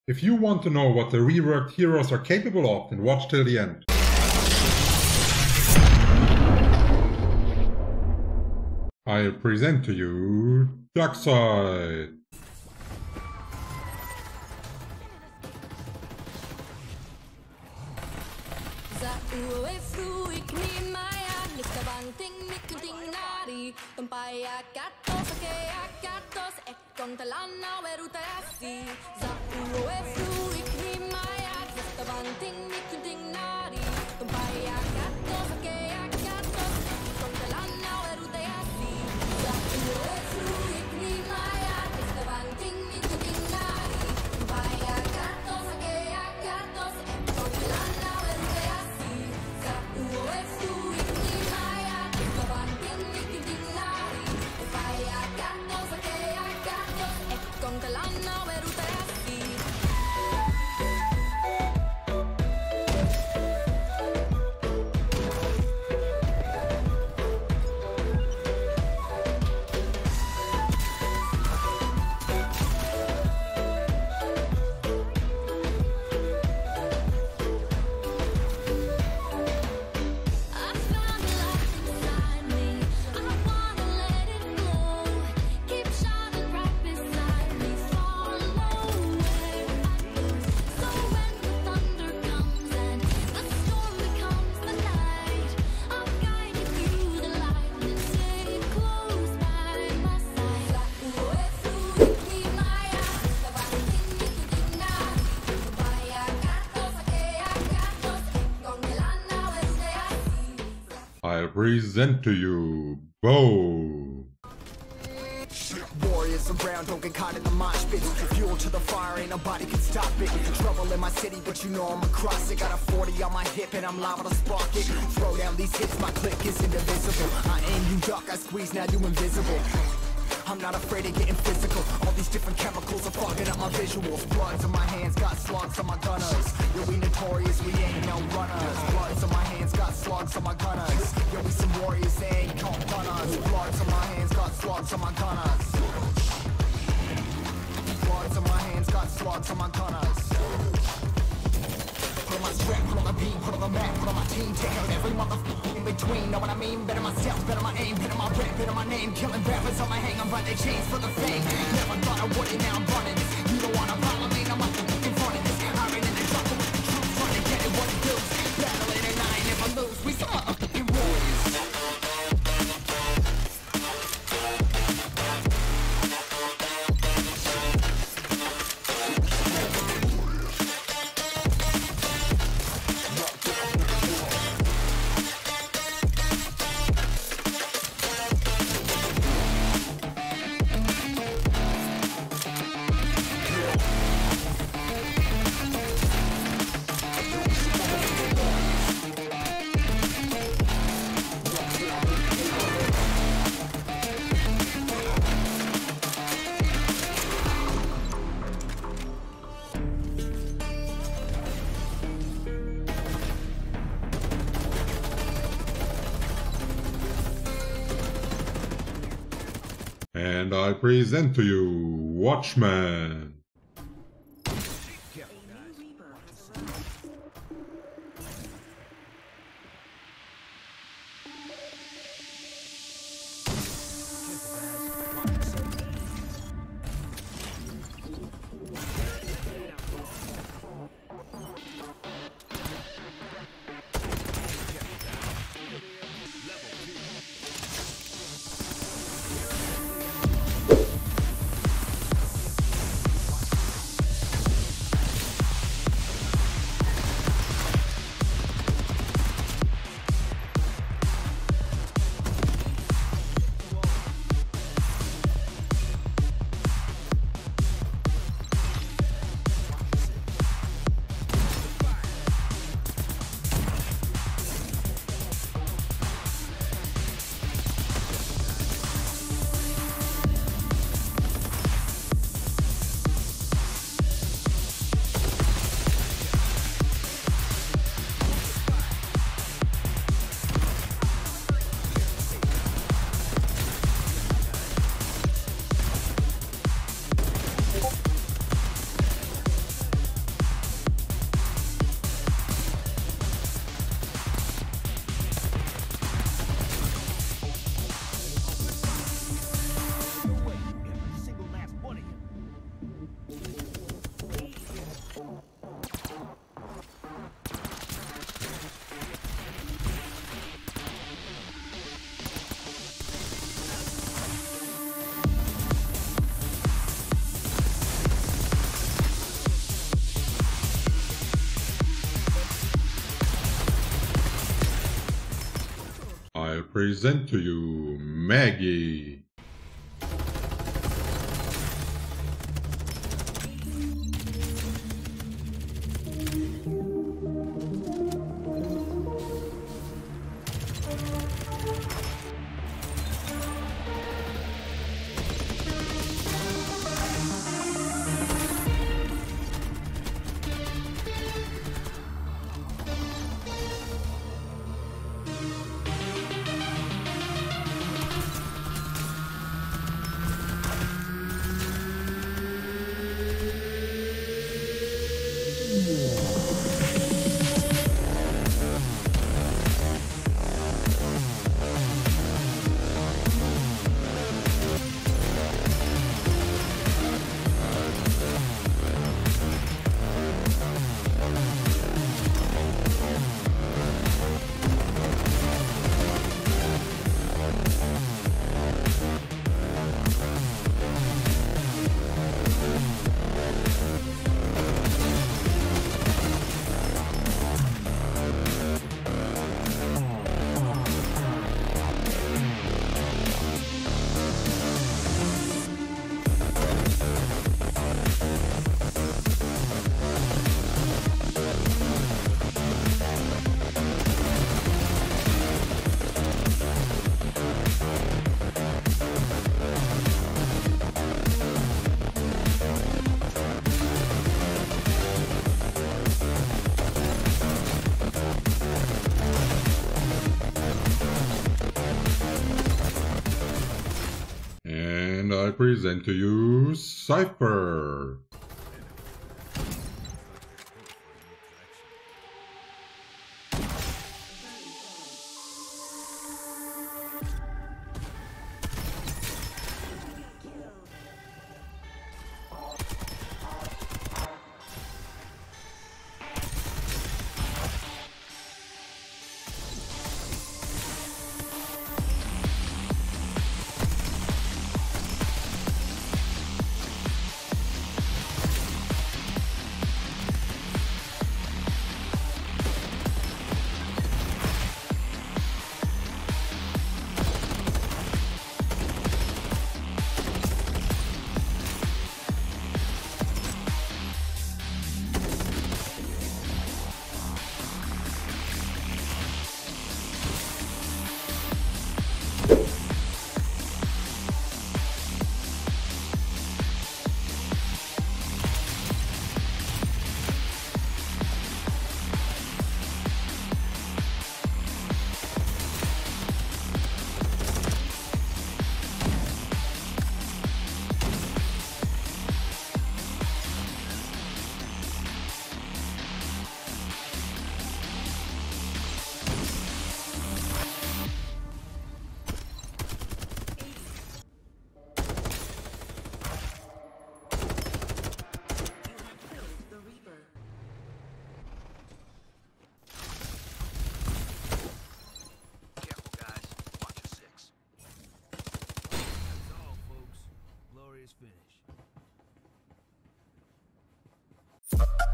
If you want to know what the reworked heroes are capable of, then watch till the end. I'll present to you Ducksyde. I present to you Beau. Warriors around, don't get caught in the mosh pit. Fuel to the fire, ain't nobody can stop it. Trouble in my city, but you know I'm across it. Got a 40 on my hip and I'm liable to spark it. Throw down these hits, my click is indivisible. I aim, you duck, I squeeze, now you invisible. I'm not afraid of getting physical. All these different chemicals are fogging up my visuals. Bloods on my hands, got slugs on my gunners. Yo, we notorious, we ain't no runners. Bloods on my hands, got slugs on my gunners. Yo, we some warriors, they ain't called gunners. Bloods on my hands, got slugs on my gunners. Bloods on my hands, got slugs on my gunners. Put on my strap, put on the beam, put on the map, put on my team. Take out every motherfucker in between. Know what I mean? Better myself, better my aim, better my rap, better my name. Killing rappers on my hang, I'm by their chains for the fame. Never thought I would it, now I'm running this. You don't wanna follow me, I'm up in front of this. I ran in the trouble with the truth, trying to get it what it does. Battling and I ain't never lose. We some motherfucking warriors. And I present to you Watchman. present to you Maggie. And I present to you Cypher. Finish.